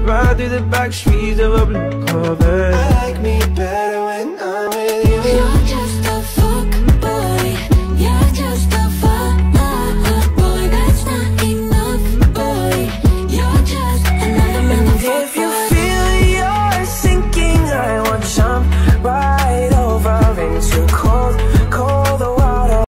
ride through the back streets of a blue Corvette. I like me better when I'm with you.